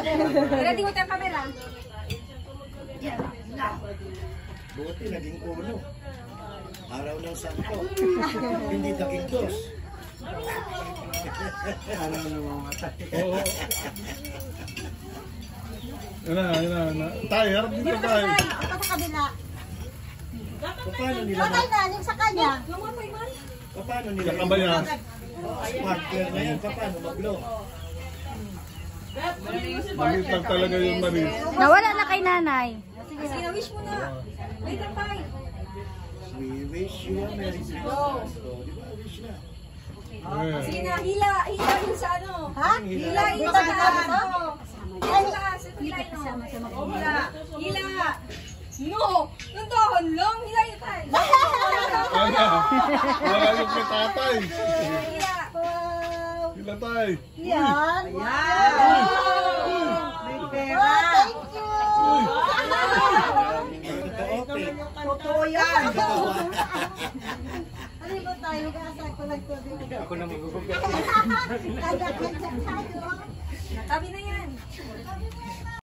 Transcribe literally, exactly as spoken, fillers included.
Ready mo tayong camera? Buti naging uno. Araw ng santo. Hindi naging dos. Araw ng mamatay. Oo. Yan na, yan na, yan na. Tay, harap dito tayo. Ako sa kabila. Paano nila Patay na, yung sa kanya. Paano nila Kakabayan. Smartware na yan. Paano mag-blow? Maliit lang talaga yung Maris. Nawala na kay nanay. Sige, wish mo na. Wait lang tayo. We wish you a Merry Christmas. So, di ba? Wish na. Yeah. Sige na, hila. Hila yun sa ano. Ha? Hila yun Dito sa na ano. ano? Hila. Hila yun. Hila. Hila. No! Nandahan lang. Hila yun tayo. Ano? Wala yung kay tatay. Hila. Sila tay. Yan. Yan. May pera. Oh, thank you. Totoo yan. Ano ba tayo? Mag-aasal ko lang ko dito. Ako na magugugat. Kaya kaya tayo. Tabi na yan.